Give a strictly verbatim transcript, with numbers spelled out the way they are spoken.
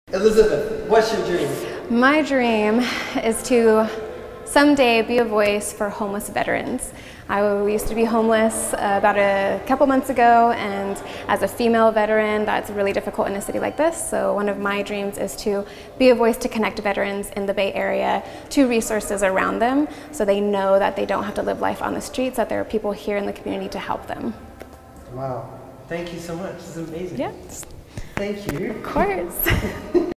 Elizabeth, what's your dream? My dream is to someday be a voice for homeless veterans. I used to be homeless uh, about a couple months ago, and as a female veteran, that's really difficult in a city like this. So one of my dreams is to be a voice to connect veterans in the Bay Area to resources around them, so they know that they don't have to live life on the streets, that there are people here in the community to help them. Wow, thank you so much. This is amazing. Yeah. Thank you. Of course.